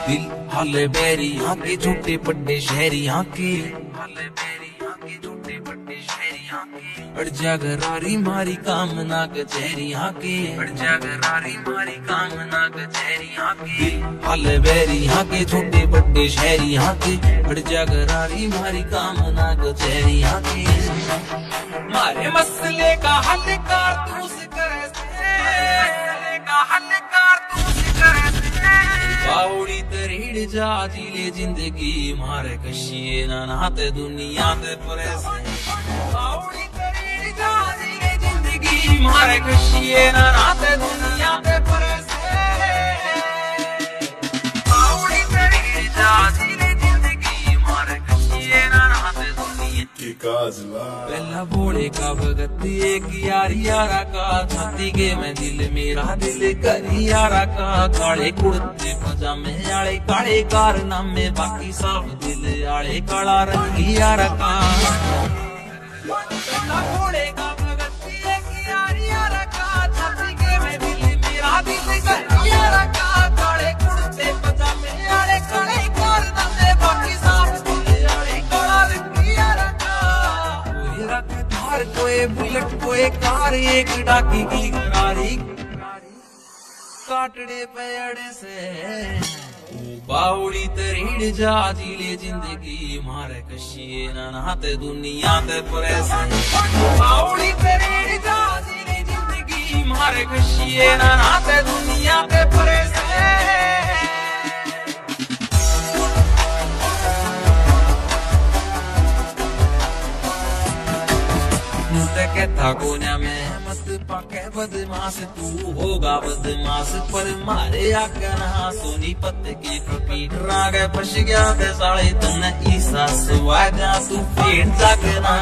दिल हाले बैरी यहाँ के झूठे पड्डे शहरी यहाँ के, हाले बैरी यहाँ के झूठे पड्डे शहरी यहाँ के। अड़ जा गरारी मारी काम ना कचहरी यहाँ के, अड़ जा गरारी मारी काम ना कचहरी यहाँ के। दिल हाले बैरी यहाँ के झूठे पड्डे शहरी यहाँ के, अड़ जा गरारी मारी काम ना कचहरी यहाँ के। मारे मसले का हल कारतूस करे से, मसले का हल कारतूस करे से। बावड़ी तरीड़ जा जिले जिंदगी मारे कशिए ना नाते दुनिया ते परेसे। बावड़ी तरीड़ जा जिले जिंदगी मारे कशिए ना नाते दुनिया ते परेसे। बावड़ी तरीड़ जा जिले जिंदगी मारे कशिए ना नाते दुनिया के काजला। पहला भोले का भगत एक यारी यारा का, छाती के मैं दिल मेरा दिल करी यारा का। काले कुर्ते पजामे आले काले कारनामे, बाकी सब दिल आले काला रंगी यारा का। पहला भोले का भगत एक यारी यारा का, छाती के मैं दिल मेरा दिल करी यारा का। काले कुर्ते पजामे आले काले कारनामे, बाकी सब दिल आले काला रंगी यारा का। कोई रफ्तार कोई बुलेट कोई कार, एक डाकी की गरारी काटड़े पेड़े से। बावड़ी तरीड़ जा जिले जिंदगी मारे कशिए ना नाते दुनिया ते परेसे। बावड़ी तरीड़ जा जिले जिंदगी मारे कशिए ना नाते दुनिया ते परेसे। कहता कोन्या में मत पाके बदमाश, तू होगा बदमाश पर मारे आका ना। सोनीपत के पीठ रागे फंस गया थे साले तन ईसा सुवाजा, तू पेट जागना।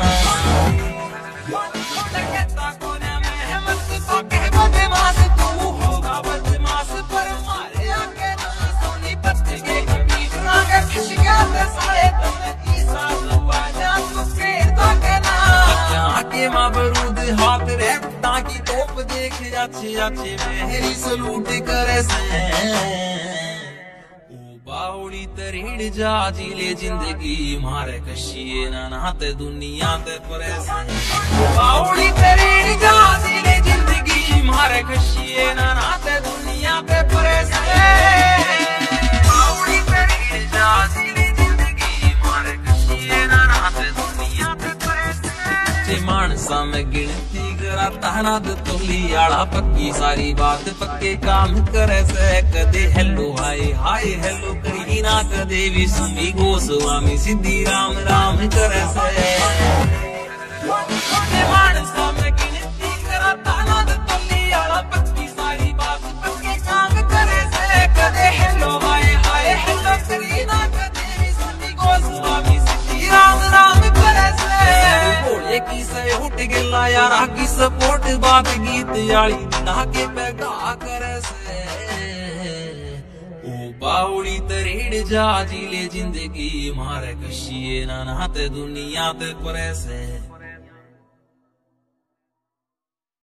कहता कोन्या में मत पाके बदमाश, तू होगा बदमाश पर मारे आका ना। सोनीपत के पीठ रागे फंस गया थे साले तन ईसा सुवाजा, तू पेट जागना। आके माबरूद हाथ रहता की तोप देख अच्छे अच्छे मेरी सलूट करे से। ओ बावड़ी तरीड़ जा जिले जिंदगी मारे कशिए ना नाते दुनिया ते परेसे। बावड़ी तरीड़ जा जिले जिंदगी मारे कशिए ना नाते दुनिया ते परेसे। बावड़ी तरीड़ जा जिले जिंदगी मारे कशिए ना नाते दुनिया ते परेसे। मानसा में गिनती कराता ना तोली आड़ा, पक्की सारी बात पक्के काम करे से। कदे हेलो हाय हाय हेलो करी ना, कदे भी सुमी गोस्वामी सिद्धि राम राम करे से। मानसा में गिनती कराता ना तोली आड़ा, पक्की सारी बात पक्के काम करे से। कदे हेलो हाय हाय हेलो करी ना, कदे भी सुमी गोस्वामी सिद्धि राम राम करे से। की से उठ गला यारा की सपोर्ट बात गीत याली ना के पैगा करे से। ओ बावड़ी तरीड़ जा जिले जिंदगी मारे कशिए ना नाते दुनिया ते परेसे।